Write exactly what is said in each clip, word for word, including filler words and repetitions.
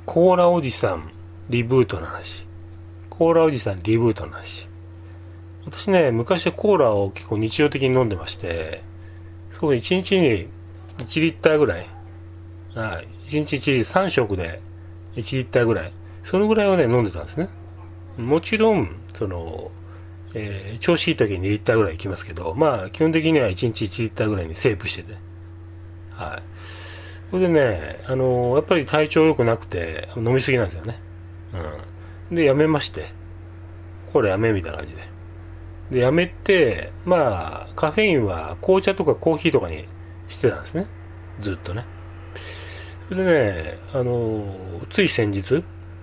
コーラおじさんリブートの話。コーラおじさんリブートの話。私ね、昔はコーラを結構日常的に飲んでまして、そういちにちにいちリッターぐらい、はい、いちにちいちリッターさん食でいちリッターぐらい、そのぐらいはね、飲んでたんですね。もちろん、その、えー、調子いい時ににリッターぐらいいきますけど、まあ、基本的にはいちにちいちリッターぐらいにセーブしてて。はい。それでね、あのーやっぱり体調良くなくて、飲みすぎなんですよね。うん。で、やめまして。これやめみたいな感じで。で、やめて、まあ、カフェインは紅茶とかコーヒーとかにしてたんですね。ずっとね。それでね、あのーつい先日、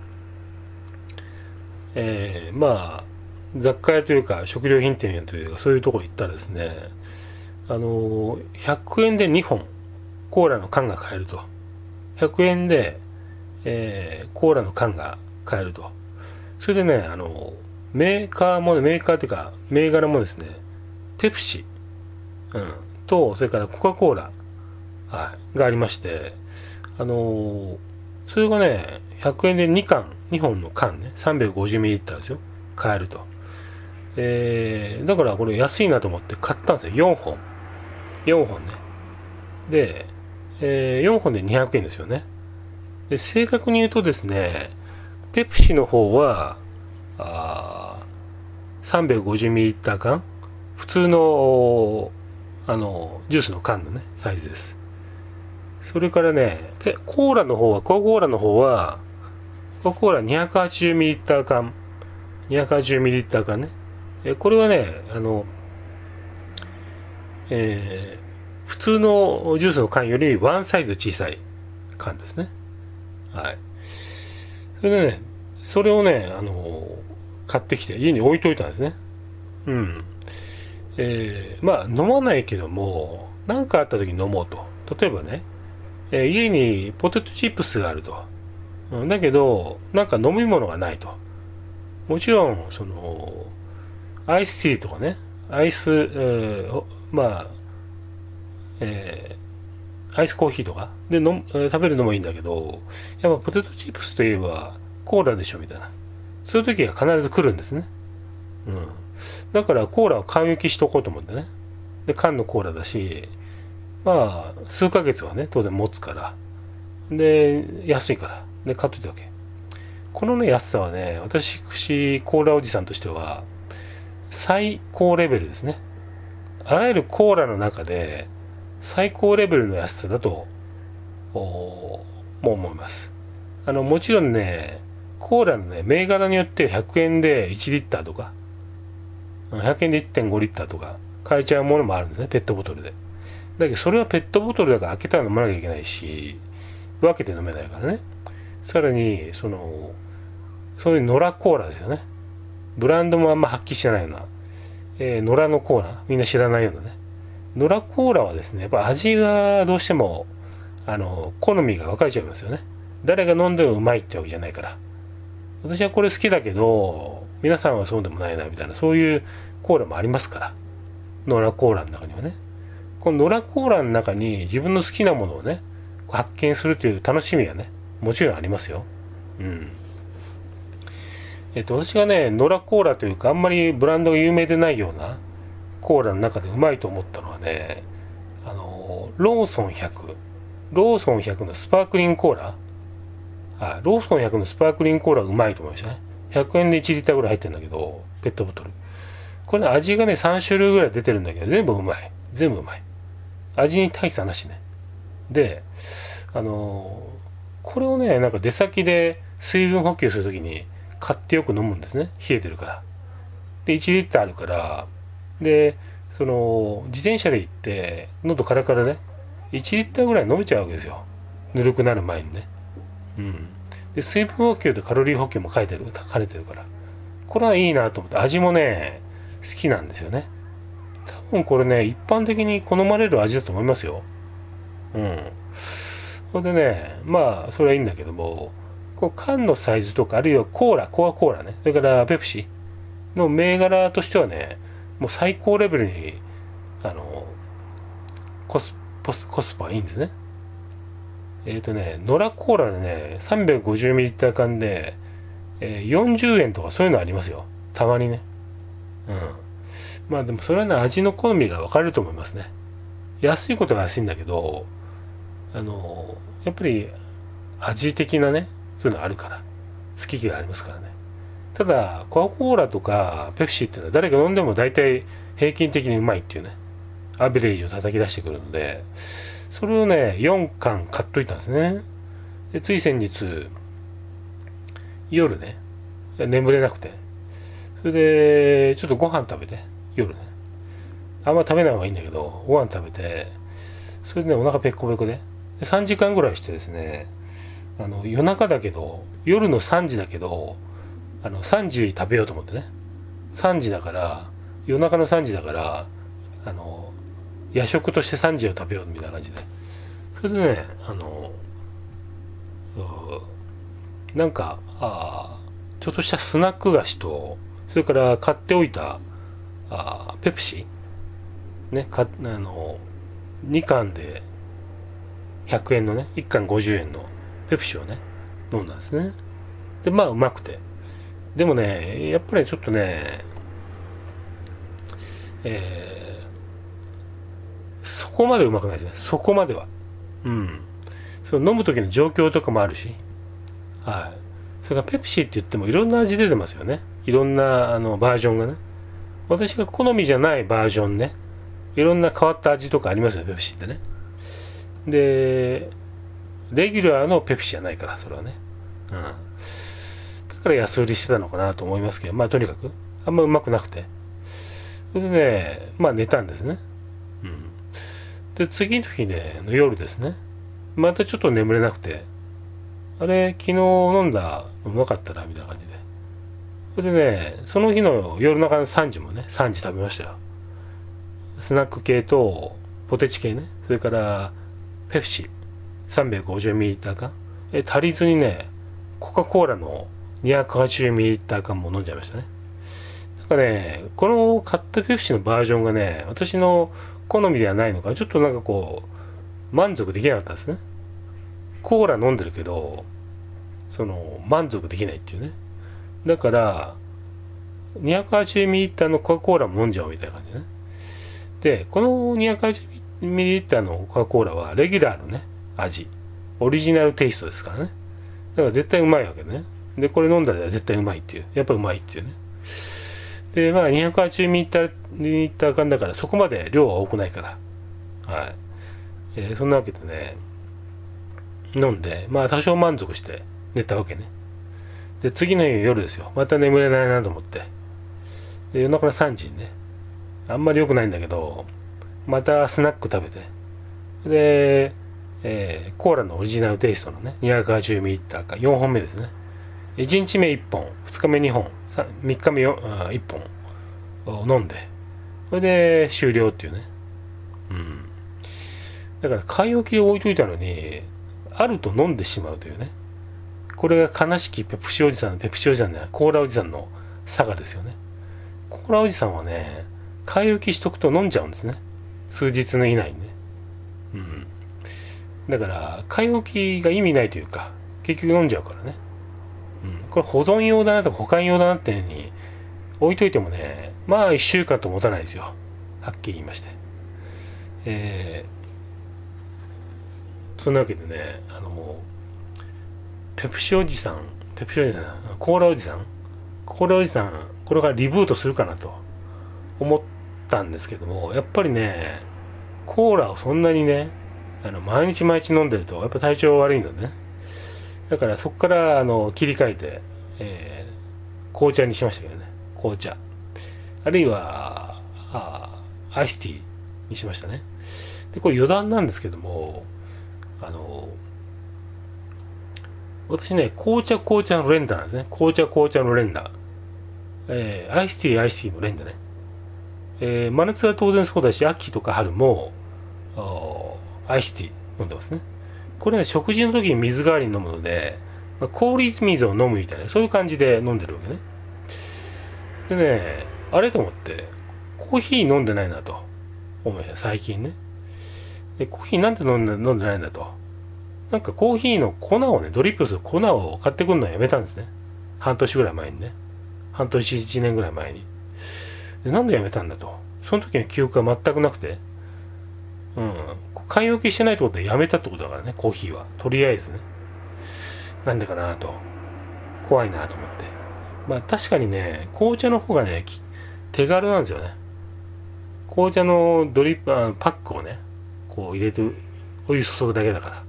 えー、まあ、雑貨屋というか、食料品店というか、そういうところ行ったらですね、あのーひゃくえんでにほん、コーラの缶が買えると。ひゃくえんで、えー、コーラの缶が買えると。それでね、あの、メーカーも、メーカーっていうか、銘柄もですね、ペプシ、うん、と、それからコカ・コーラ、はい、がありまして、あのーそれがね、ひゃくえんでに缶、にほんの缶ね、さんびゃくごじゅうミリリッター ですよ。買えると。えー、だからこれ安いなと思って買ったんですよ。よんほん。よんほんね。で、えー、よんほんでにひゃくえんですよね。で、正確に言うとですね、ペプシの方は、あ さんびゃくごじゅうミリリッター 缶、普通の、あの、ジュースの缶のね、サイズです。それからね、でコーラの方は、コカ・コーラの方は、コカ・コーラ にひゃくはちじゅうミリリッター 缶、にひゃくはちじゅうミリリッター 缶ね。えこれはね、あの、えー、普通のジュースの缶よりワンサイズ小さい缶ですね。はい。それでね、それをね、あの、買ってきて家に置いといたんですね。うん。えー、まあ、飲まないけども、何かあった時に飲もうと。例えばね、えー家にポテトチップスがあると。うんだけど、なんか飲み物がないと。もちろん、その、アイスティーとかね、アイス、えーまあ、えーアイスコーヒーとかで飲む、えー食べるのもいいんだけど、やっぱポテトチップスといえばコーラでしょみたいな。そういう時が必ず来るんですね。うん。だからコーラを買い置きしとこうと思ってね。で、缶のコーラだし、まあ、数ヶ月はね、当然持つから。で、安いから。で、買っといたわけ。このね、安さはね、私、コーラおじさんとしては、最高レベルですね。あらゆるコーラの中で、最高レベルの安さだと、もう思います。あの、もちろんね、コーラのね、銘柄によってひゃくえんでいちリッターとか、ひゃくえんでいってんごリッターとか、買えちゃうものもあるんですね、ペットボトルで。だけど、それはペットボトルだから開けたら飲まなきゃいけないし、分けて飲めないからね。さらに、その、そういう野良コーラですよね。ブランドもあんま発揮してないような、えー、野良のコーラ、みんな知らないようなね。野良コーラはですね、やっぱ味はどうしても、あの、好みが分かれちゃいますよね。誰が飲んでもうまいってわけじゃないから。私はこれ好きだけど、皆さんはそうでもないな、みたいな、そういうコーラもありますから。野良コーラの中にはね。この野良コーラの中に自分の好きなものをね、発見するという楽しみがね、もちろんありますよ。うん。えっと、私がね、野良コーラというか、あんまりブランドが有名でないようなコーラの中でうまいと思ったのはね、あの、ローソンひゃく。ローソンひゃくのスパークリングコーラ。はい、ローソンひゃくのスパークリングコーラうまいと思いましたね。ひゃくえんでいちリッターぐらい入ってるんだけど、ペットボトル。これね、味がね、さん種類ぐらい出てるんだけど、全部うまい。全部うまい。味に大差なしね。で、あのーこれをね、なんか出先で水分補給するときに買ってよく飲むんですね。冷えてるから。で、いちリッターあるから、で、その、自転車で行って、喉カラカラね、いちリッターぐらい飲めちゃうわけですよ。ぬるくなる前にね。うん。で、水分補給とカロリー補給も書いてる、書かれてるから。これはいいなと思って、味もね、好きなんですよね。多分これね、一般的に好まれる味だと思いますよ。うん。それでね、まあ、それはいいんだけども、こう缶のサイズとか、あるいはコーラ、コアコーラね、それからペプシの銘柄としてはね、もう最高レベルに、あの、コス、コスコスパがいいんですね。 えっ、ー、とね、ノラコーラでね、さんびゃくごじゅうミリリッター 缶で、えー、よんじゅうえんとかそういうのありますよ。たまにね。うん。まあでもそれはね、味の好みが分かれると思いますね。安いことは安いんだけど、あのー、やっぱり味的なね、そういうのあるから、好き嫌いありますからね。ただ、コカ・コーラとかペプシっていうのは誰が飲んでも大体平均的にうまいっていうね、アベレージを叩き出してくるので、それをね、よんかん買っといたんですね。で、つい先日、夜ね、眠れなくて、それで、ちょっとご飯食べて、夜ね。あんま食べない方がいいんだけど、ご飯食べて、それでね、お腹ペコペコで、でさんじかんぐらいしてですね、あの、夜中だけど、夜のさんじだけど、あの、さんじ食べようと思ってね。さんじだから、夜中のさんじだから、あの、夜食としてさんじを食べようみたいな感じで。それでね、あの、なんか、あちょっとしたスナック菓子と、それから買っておいた、あペプシね、か、あの、にかんでひゃくえんのね、いっかんごじゅうえんのペプシをね、飲んだんですね。で、まあ、うまくて。でもね、やっぱりちょっとね、えー、そこまでうまくないですね。そこまでは。うん。その飲む時の状況とかもあるし、はい。それからペプシーって言ってもいろんな味出てますよね。いろんなあのバージョンがね。私が好みじゃないバージョンね。いろんな変わった味とかありますよね、ペプシーってね。で、レギュラーのペプシーじゃないから、それはね。うん。だから安売りしてたのかなと思いますけど、まあとにかく、あんまうまくなくて。それでね、まあ寝たんですね。うん。で、次の日ね、夜ですね。またちょっと眠れなくて、あれ、昨日飲んだうまかったな、みたいな感じで。それでね、その日の夜中のさんじもね、さんじ食べましたよ。スナック系と、ポテチ系ね、それから、ペプシ、さんびゃくごじゅうミリリッター 缶。え、足りずにね、コカ・コーラの にひゃくはちじゅうミリリッター 缶も飲んじゃいましたね。なんかね、この買ったペプシのバージョンがね、私の好みではないのか、ちょっとなんかこう、満足できなかったんですね。コーラ飲んでるけど、その、満足できないっていうね。だから、にひゃくはちじゅうミリリッター のコカ・コーラも飲んじゃおうみたいな感じでね。で、この にひゃくはちじゅうミリリッター のコカ・コーラは、レギュラーのね、味。オリジナルテイストですからね。だから絶対うまいわけね。で、これ飲んだら絶対うまいっていう。やっぱうまいっていうね。で、まあ、にひゃくはちじゅうミリリッター 缶だから、そこまで量は多くないから。はい。えー、そんなわけでね、飲んで、まあ、多少満足して寝たわけね。で、次の日夜ですよ。また眠れないなと思って。で、夜中のさんじにね、あんまり良くないんだけど、またスナック食べて、で、えー、コーラのオリジナルテイストのね、にひゃくはちじゅうミリリッター かよんほんめですね。いちにちめいっぽん、ふつかめにほん、みっかめいっぽんを飲んで、それで終了っていうね。うん。だから買い置きを置いといたのに、あると飲んでしまうというね。これが悲しきペプシおじさん、ペプシおじさんじゃない、コーラおじさんの差がですよね。コーラおじさんはね、買い置きしとくと飲んじゃうんですね。数日の以内にね。うん。だから、買い置きが意味ないというか、結局飲んじゃうからね。うん。これ保存用だなとか保管用だなっていうふうに置いといてもね、まあ一週間と持たないですよ。はっきり言いまして。えー、そんなわけでね、あの、ペプシおじさん、ペプシおじさん、コーラおじさん、コーラおじさん、これからリブートするかなと思ったんですけども、やっぱりね、コーラをそんなにね、あの毎日毎日飲んでると、やっぱ体調悪いのでね。だからそこからあの切り替えて、えー、紅茶にしましたけどね、紅茶。あるいは、あアイスティーにしましたね。で、これ余談なんですけども、あの、私ね、紅茶紅茶の連打なんですね。紅茶紅茶の連打。えー、アイスティーアイスティーの連打ね。えー、真夏は当然そうだし、秋とか春も、アイスティー飲んでますね。これね、食事の時に水代わりに飲むので、まあ、氷水を飲むみたいな、そういう感じで飲んでるわけね。でね、あれと思って、コーヒー飲んでないなと思いました、最近ね。で、コーヒーなんで飲んで飲んでないんだと。 なんかコーヒーの粉をね、ドリップする粉を買ってくるのをやめたんですね。半年ぐらい前にね。半年いちねんぐらい前に。で、なんでやめたんだと。その時の記憶が全くなくて。うん。買い置きしてないってことでやめたってことだからね、コーヒーは。とりあえずね。なんでかなと。怖いなと思って。まあ確かにね、紅茶の方がね、手軽なんですよね。紅茶のドリップ、あパックをね、こう入れて、お湯注ぐだけだから。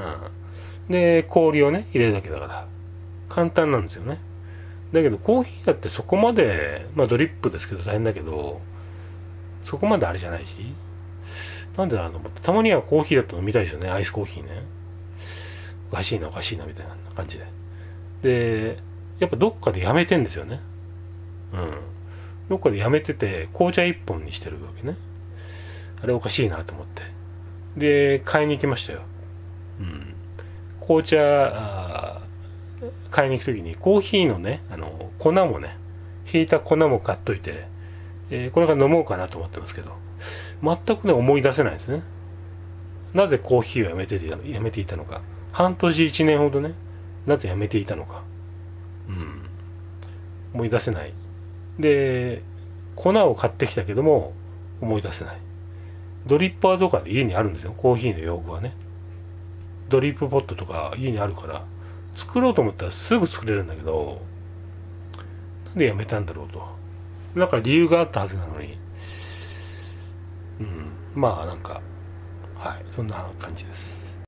うん。で、氷をね、入れるだけだから。簡単なんですよね。だけどコーヒーだってそこまで、まあドリップですけど大変だけど、そこまであれじゃないし。なんでだろうと思って、たまにはコーヒーだと飲みたいですよね、アイスコーヒーね。おかしいなおかしいなみたいな感じで。で、やっぱどっかでやめてんですよね。うん。どっかでやめてて、紅茶一本にしてるわけね。あれおかしいなと思って。で、買いに行きましたよ。うん。紅茶、買いに行くときにコーヒーのね、あの、粉もね、ひいた粉も買っといて、えーこれから飲もうかなと思ってますけど、全くね、思い出せないですね。なぜコーヒーをやめていたの、やめていたのか。半年一年ほどね、なぜやめていたのか。うん。思い出せない。で、粉を買ってきたけども、思い出せない。ドリッパーとかで家にあるんですよ、コーヒーの用具はね。ドリップポットとか家にあるから、作ろうと思ったらすぐ作れるんだけど、なんでやめたんだろうと。なんか理由があったはずなのに。うん。まあなんか、はい、そんな感じです。